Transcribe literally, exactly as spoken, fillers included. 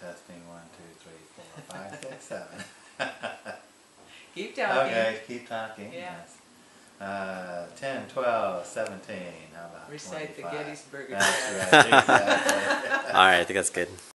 testing, one, two, three, four, five, six, seven. Keep talking. Okay, keep talking. Yeah. Yes. Uh, ten, twelve, seventeen, how about Recite the twenty-five? Gettysburg That's Address. right, exactly. Alright, I think that's good.